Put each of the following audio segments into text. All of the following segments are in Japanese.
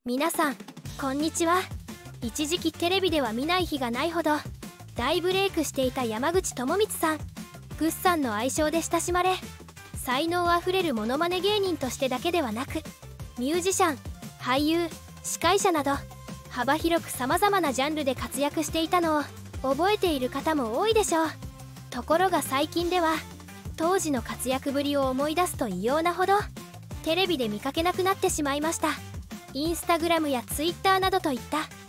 皆さんこんにちは。一時期テレビでは見ない日がないほど大ブレイクしていた山口智充さん。グッさんの愛称で親しまれ、才能あふれるモノマネ芸人としてだけではなく、ミュージシャン、俳優、司会者など幅広くさまざまなジャンルで活躍していたのを覚えている方も多いでしょう。ところが最近では当時の活躍ぶりを思い出すと異様なほどテレビで見かけなくなってしまいました。インスタグラムやツイッターなどといった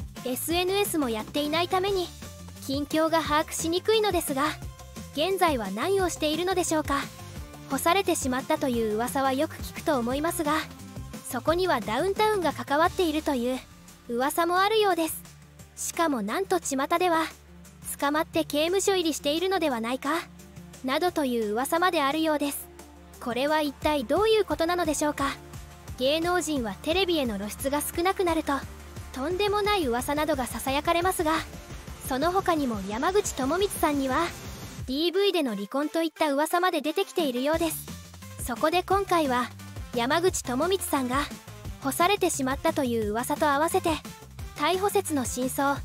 SNS もやっていないために近況が把握しにくいのですが、現在は何をしているのでしょうか。干されてしまったという噂はよく聞くと思いますが、そこにはダウンタウンが関わっているという噂もあるようです。しかもなんと巷では捕まって刑務所入りしているのではないかなどという噂まであるようです。これは一体どういうことなのでしょうか。芸能人はテレビへの露出が少なくなるととんでもない噂などがささやかれますが、その他にも山口智充さんには DV での離婚といった噂まで出てきているようです。そこで今回は山口智充さんが干されてしまったという噂と合わせて逮捕説の真相、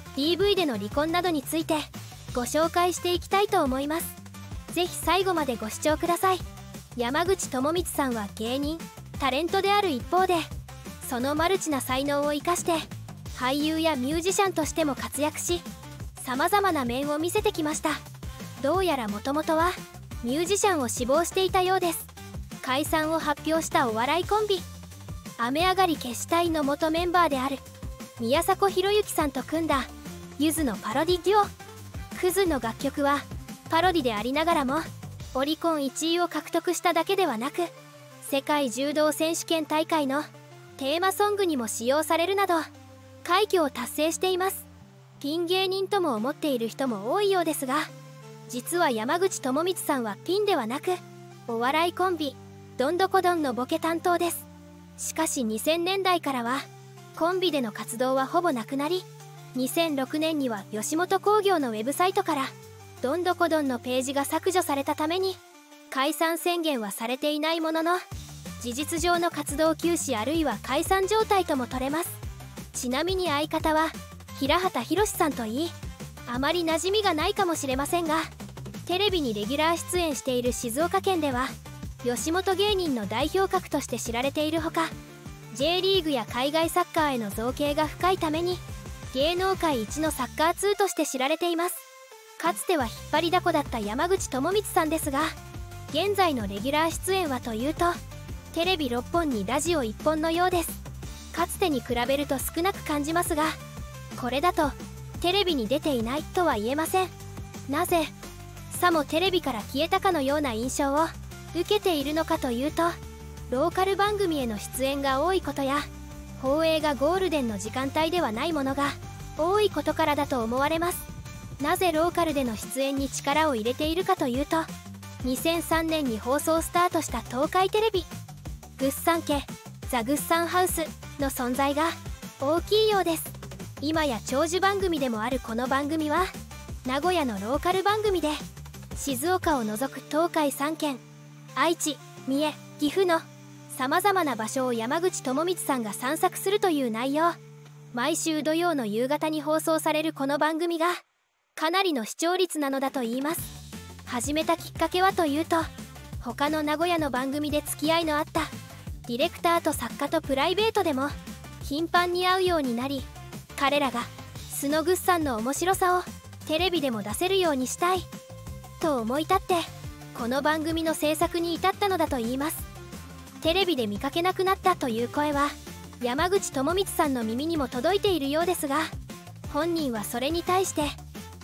DV での離婚などについてご紹介していきたいと思います。ぜひ最後までご視聴ください。山口智充さんは芸人、タレントである一方で、そのマルチな才能を生かして俳優やミュージシャンとしても活躍し、さまざまな面を見せてきました。どうやらもともとはミュージシャンを志望していたようです。解散を発表したお笑いコンビ雨上がり決死隊の元メンバーである宮迫博之さんと組んだゆずのパロディデュオ。クズの楽曲はパロディでありながらもオリコン1位を獲得しただけではなく、世界柔道選手権大会のテーマソングにも使用されるなど快挙を達成しています。ピン芸人とも思っている人も多いようですが、実は山口智充さんはピンではなくお笑いコンビどんどこどんのボケ担当です。しかし2000年代からはコンビでの活動はほぼなくなり、2006年には吉本興業のウェブサイトからどんどこどんのページが削除されたために解散宣言はされていないものの、事実上の活動休止あるいは解散状態とも取れます。ちなみに相方は平畑博さんといい、あまり馴染みがないかもしれませんが、テレビにレギュラー出演している静岡県では吉本芸人の代表格として知られているほか、 J リーグや海外サッカーへの造詣が深いために芸能界一のサッカー通として知られています。かつては引っ張りだこだった山口智充さんですが、現在のレギュラー出演はというとテレビ6本にラジオ1本のようです。かつてに比べると少なく感じますが、これだとテレビに出ていないとは言えません。なぜさもテレビから消えたかのような印象を受けているのかというと、ローカル番組への出演が多いことや放映がゴールデンの時間帯ではないものが多いことからだと思われます。なぜローカルでの出演に力を入れているかというと、2003年に放送スタートした東海テレビグッサン家ザ・グッサンハウスの存在が大きいようです。今や長寿番組でもあるこの番組は名古屋のローカル番組で、静岡を除く東海3県、愛知、三重、岐阜のさまざまな場所を山口智充さんが散策するという内容。毎週土曜の夕方に放送されるこの番組がかなりの視聴率なのだといいます。始めたきっかけはというと、他の名古屋の番組で付き合いのあったディレクターと作家とプライベートでも頻繁に会うようになり、彼らが素のグッさんの面白さをテレビでも出せるようにしたいと思い立ってこの番組の制作に至ったのだといいます。テレビで見かけなくなったという声は山口智充さんの耳にも届いているようですが、本人はそれに対して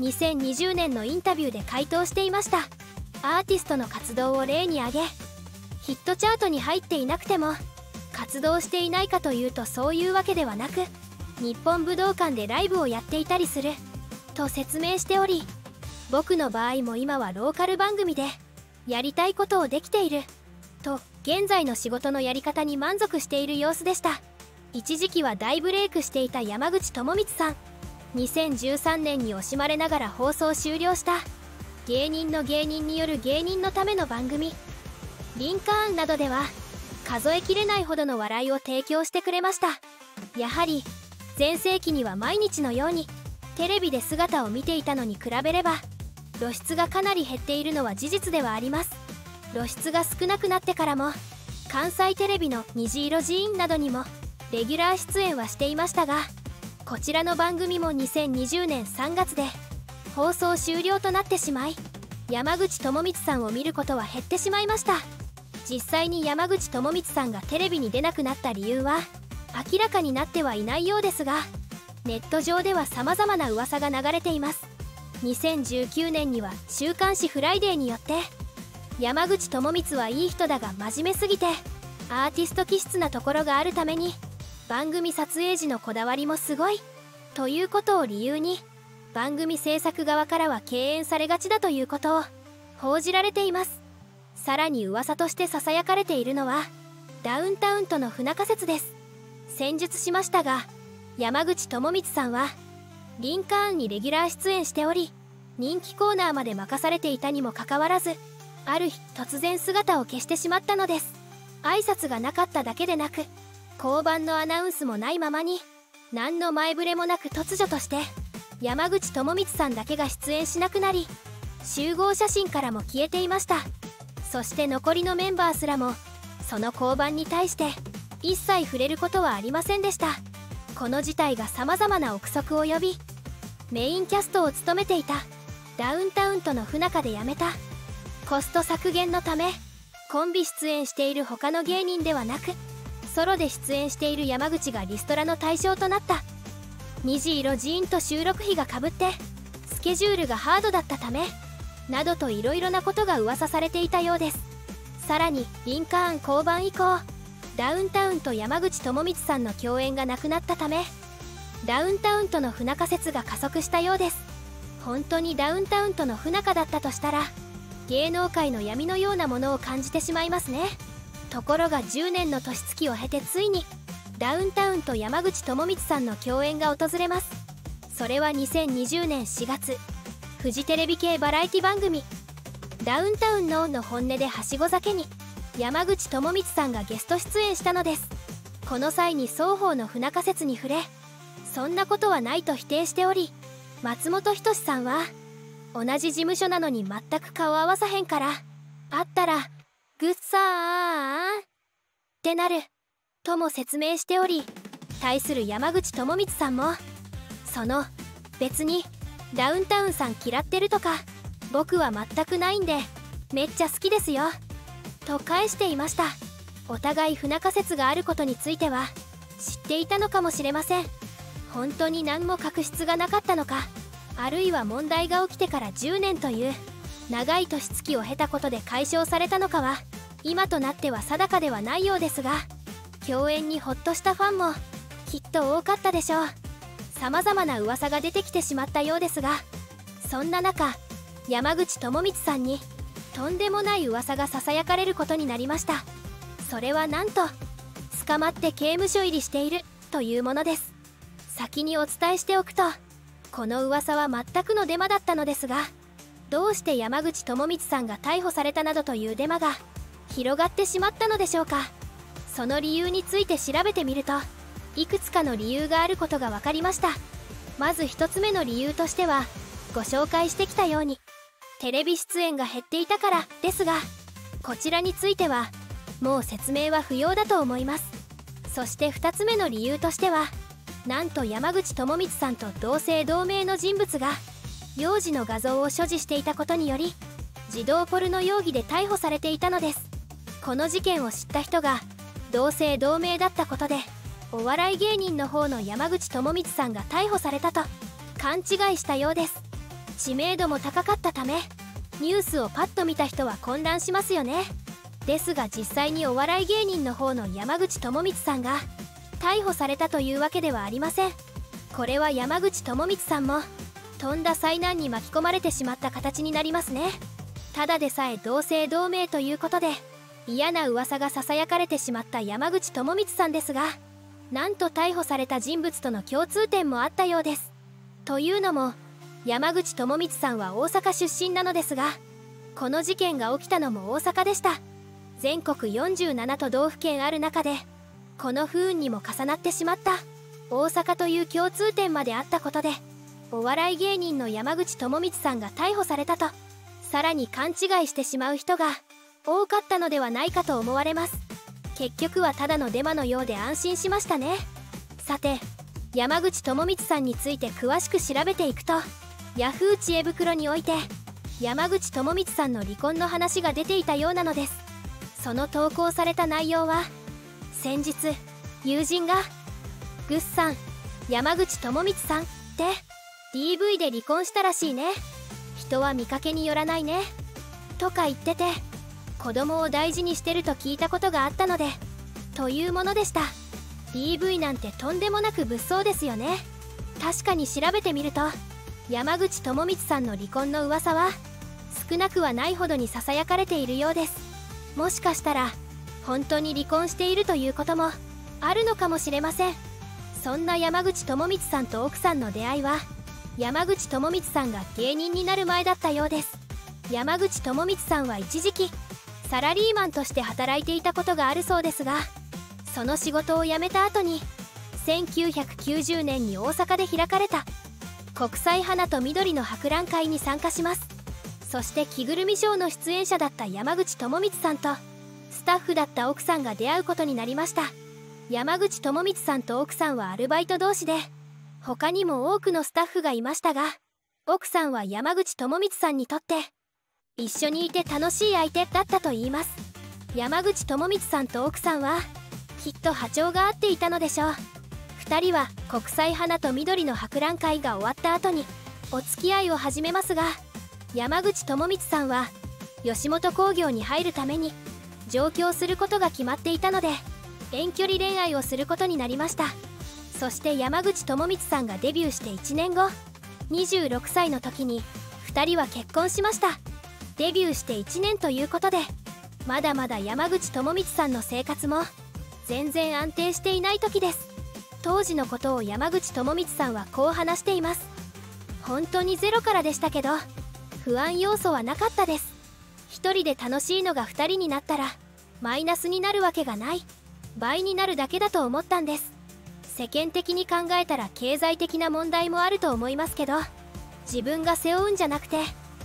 2020年のインタビューで回答していました。アーティストの活動を例に挙げ、ヒットチャートに入っていなくても活動していないかというとそういうわけではなく、日本武道館でライブをやっていたりすると説明しており、僕の場合も今はローカル番組でやりたいことをできていると現在の仕事のやり方に満足している様子でした。一時期は大ブレイクしていた山口智充さん。2013年に惜しまれながら放送終了した芸人の芸人による芸人のための番組リンカーンなどでは数えきれないほどの笑いを提供してくれました。 やはり全盛期には毎日のようにテレビで姿を見ていたのに比べれば露出がかなり減っているのは事実ではあります。露出が少なくなってからも関西テレビの虹色寺院などにもレギュラー出演はしていましたが、こちらの番組も2020年3月で放送終了となってしまい、山口智充さんを見ることは減ってしまいました。実際に山口智充さんがテレビに出なくなった理由は明らかになってはいないようですが、ネット上では様々な噂が流れています。2019年には週刊誌フライデーによって山口智充はいい人だが真面目すぎてアーティスト気質なところがあるために番組撮影時のこだわりもすごいということを理由に番組制作側からは敬遠されがちだということを報じられています。さらに噂としてささやかれているのはダウンタウンとの不仲説です。先日しましたが、山口智充さんはリンカーンにレギュラー出演しており、人気コーナーまで任されていたにもかかわらず、ある日突然姿を消してしまったのです。挨拶がなかっただけでなく、降板のアナウンスもないままに何の前触れもなく突如として山口智充さんだけが出演しなくなり、集合写真からも消えていました。そして残りのメンバーすらもその降板に対して一切触れることはありませんでした。この事態が様々な憶測を呼び、メインキャストを務めていたダウンタウンとの不仲で辞めた、コスト削減のためコンビ出演している他の芸人ではなくソロで出演している山口がリストラの対象となった、虹色寺院と収録日がかぶってスケジュールがハードだったためなどといろいろなことが噂されていたようです。さらにリンカーン降板以降、ダウンタウンと山口智充さんの共演がなくなったためダウンタウンとの不仲説が加速したようです。本当にダウンタウンとの不仲だったとしたら芸能界の闇のようなものを感じてしまいますね。ところが10年の年月を経てついにダウンタウンと山口智充さんの共演が訪れます。それは2020年4月、フジテレビ系バラエティ番組ダウンタウンの本音ではしご酒に山口智充さんがゲスト出演したのです。この際に双方の不仲説に触れ、そんなことはないと否定しており、松本人志さんは同じ事務所なのに全く顔合わさへんから会ったらグッサーってなるとも説明しており、対する山口智充さんも別にダウンタウンさん嫌ってるとか僕は全くないんでめっちゃ好きですよと返していました。お互い不仲説があることについては知っていたのかもしれません。本当に何も確執がなかったのか、あるいは問題が起きてから10年という長い年月を経たことで解消されたのかは今となっては定かではないようですが、共演にホッとしたファンもきっと多かったでしょう。様々な噂が出てきてしまったようですが、そんな中山口智充さんにとんでもない噂がささやかれることになりました。それはなんと捕まって刑務所入りしているというものです。先にお伝えしておくと、この噂は全くのデマだったのですが、どうして山口智充さんが逮捕されたなどというデマが広がってしまったのでしょうか。その理由について調べてみるといくつかの理由があることが分かりました。まず1つ目の理由としては、ご紹介してきたようにテレビ出演が減っていたからですが、こちらについてはもう説明は不要だと思います。そして2つ目の理由としては、なんと山口智充さんと同姓同名の人物が幼児の画像を所持していたことにより児童ポルノ容疑で逮捕されていたのです。この事件を知った人が同姓同名だったことで、お笑い芸人の方の山口智充さんが逮捕されたと勘違いしたようです。知名度も高かったためニュースをパッと見た人は混乱しますよね。ですが実際にお笑い芸人の方の山口智充さんが逮捕されたというわけではありません。これは山口智充さんもとんだ災難に巻き込まれてしまった形になりますね。ただでさえ同姓同名ということで嫌な噂がささやかれてしまった山口智充さんですが、なんと逮捕された人物との共通点もあったようです。というのも山口智充さんは大阪出身なのですが、この事件が起きたのも大阪でした。全国47都道府県ある中でこの不運にも重なってしまった大阪という共通点まであったことで、お笑い芸人の山口智充さんが逮捕されたと、さらに勘違いしてしまう人が多かったのではないかと思われます。結局はただのデマのようで安心しましたね。さて、山口智充さんについて詳しく調べていくと、ヤフー知恵袋において山口智充さんの離婚の話が出ていたようなのです。その投稿された内容は、先日友人が「ぐっさん、山口智充さんって DV で離婚したらしいね、人は見かけによらないね」とか言ってて、子供を大事にしてると聞いたことがあったのでというものでした。 DV なんてとんでもなく物騒ですよね。確かに調べてみると、山口智充さんの離婚の噂は少なくはないほどにささやかれているようです。もしかしたら本当に離婚しているということもあるのかもしれません。そんな山口智充さんと奥さんの出会いは、山口智充さんが芸人になる前だったようです。山口智充さんは一時期サラリーマンとして働いていたことがあるそうですが、その仕事を辞めた後に1990年に大阪で開かれた国際花と緑の博覧会に参加します。そして着ぐるみショーの出演者だった山口智充さんとスタッフだった奥さんが出会うことになりました。山口智充さんと奥さんはアルバイト同士で、他にも多くのスタッフがいましたが、奥さんは山口智充さんにとって一緒にいて楽しい相手だったといいます。山口智充さんと奥さんはきっと波長が合っていたのでしょう。2人は国際花と緑の博覧会が終わった後にお付き合いを始めますが、山口智充さんは吉本興業に入るために上京することが決まっていたので、遠距離恋愛をすることになりました。そして山口智充さんがデビューして1年後、26歳の時に2人は結婚しました。デビューして1年ということで、まだまだ山口智充さんの生活も全然安定していない時です。当時のことを山口智充さんはこう話しています。本当にゼロからでしたけど、不安要素はなかったです。一人で楽しいのが2人になったらマイナスになるわけがない、倍になるだけだと思ったんです。世間的に考えたら経済的な問題もあると思いますけど、自分が背負うんじゃなくて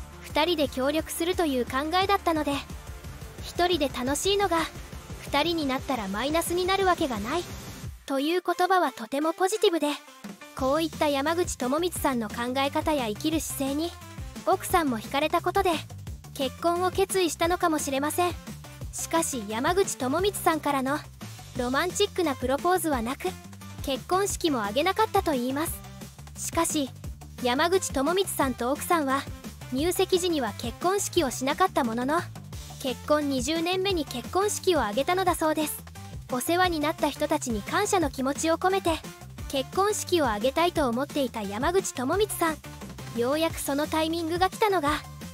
2人で協力するという考えだったので、1人で楽しいのが2人になったらマイナスになるわけがないという言葉はとてもポジティブで、こういった山口智充さんの考え方や生きる姿勢に奥さんも惹かれたことで結婚を決意したのかもしれません。しかし山口智充さんからのロマンチックなプロポーズはなく、結婚式も挙げなかったといいます。しかし山口智充さんと奥さんは入籍時には結婚式をしなかったものの、結婚20年目に結婚式を挙げたのだそうです。お世話になった人たちに感謝の気持ちを込めて結婚式を挙げたいと思っていた山口智充さん、ようやくそのタイミングが来たのが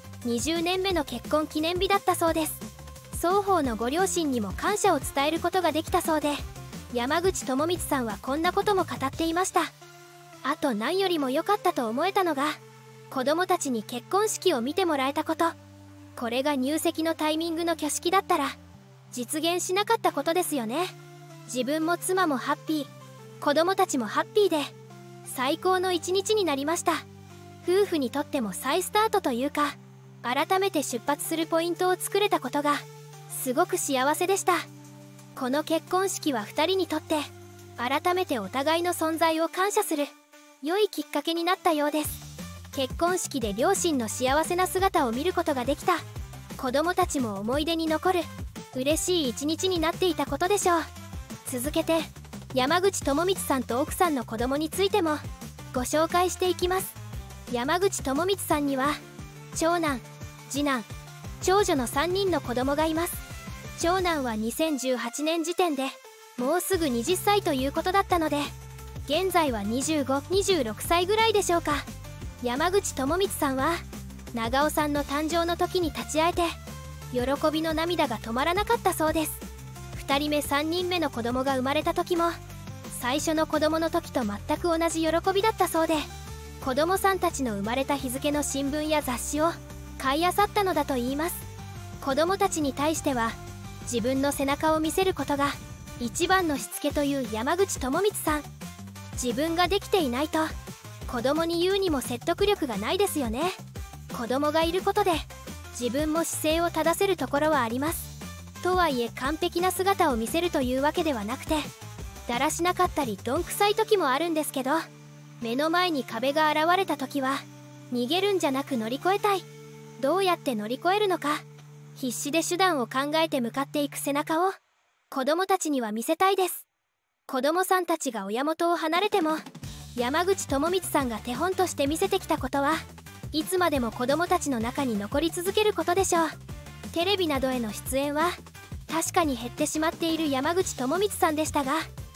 20年目の結婚記念日だったそうです。双方のご両親にも感謝を伝えることができたそうで、山口智充さんはこんなことも語っていました。あと何よりも良かったと思えたのが、子供たちに結婚式を見てもらえたこと。これが入籍のタイミングの挙式だったら実現しなかったことですよね。自分も妻もハッピー、子供たちもハッピーで最高の一日になりました。夫婦にとっても再スタートというか、改めて出発するポイントを作れたことがすごく幸せでした。この結婚式は2人にとって改めてお互いの存在を感謝する良いきっかけになったようです。結婚式で両親の幸せな姿を見ることができた。子供たちも思い出に残る嬉しい一日になっていたことでしょう。続けて山口智充さんと奥さんの子供についてもご紹介していきます。山口智充さんには長男、次男、長女の3人の子供がいます。長男は2018年時点でもうすぐ20歳ということだったので、現在は25、26歳ぐらいでしょうか。山口智充さんは長尾さんの誕生の時に立ち会えて喜びの涙が止まらなかったそうです。2人目3人目の子供が生まれた時も最初の子供の時と全く同じ喜びだったそうで、子供さんたちの生まれた日付の新聞や雑誌を買い漁ったのだといいます。子供たちに対しては自分の背中を見せることが一番のしつけという山口智充さん。 自分ができていないと子供に言うにも説得力がないですよね。子供がいることで自分も姿勢を正せるところはあります。とはいえ完璧な姿を見せるというわけではなくて、だらしなかったりどんくさい時もあるんですけど、目の前に壁が現れた時は逃げるんじゃなく乗り越えたい。どうやって乗り越えるのか、必死で手段を考えて向かっていく背中を子供たちには見せたいです。子供さんたちが親元を離れても山口智光さんが手本として見せてきたことはいつまでも子供たちの中に残り続けることでしょう。テレビなどへの出演は確かに減ってしまっている山口智光さんでしたが、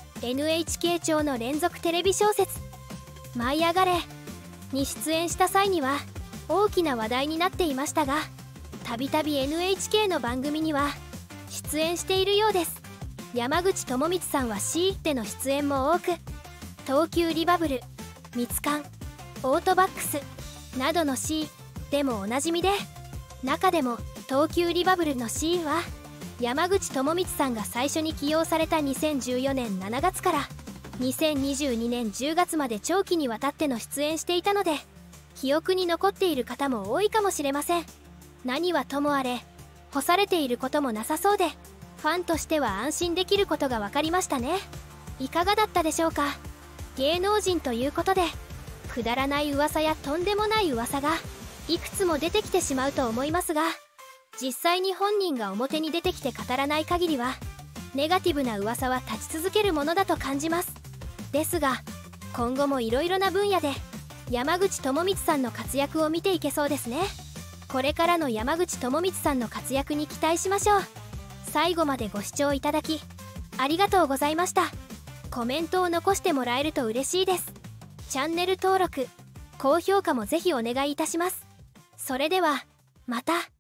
NHK 調の連続テレビ小説「舞いあがれ!」に出演した際には大きな話題になっていましたが、たびたび NHK の番組には出演しているようです。山口智光さんは C での出演も多く、東急リバブル、ミツカン、オートバックスなどの C でもおなじみで、中でも東急リバブルの C は山口智光さんが最初に起用された2014年7月から2022年10月まで長期にわたっての出演していたので、記憶に残っている方も多いかもしれません。何はともあれ干されていることもなさそうで、ファンとしては安心できることが分かりましたね。いかがだったでしょうか。芸能人ということでくだらない噂やとんでもない噂がいくつも出てきてしまうと思いますが、実際に本人が表に出てきて語らない限りはネガティブな噂は立ち続けるものだと感じます。ですが今後もいろいろな分野で山口智光さんの活躍を見ていけそうですね。これからの山口智光さんの活躍に期待しましょう。最後までご視聴いただきありがとうございました。コメントを残してもらえると嬉しいです。チャンネル登録、高評価もぜひお願いいたします。それではまた。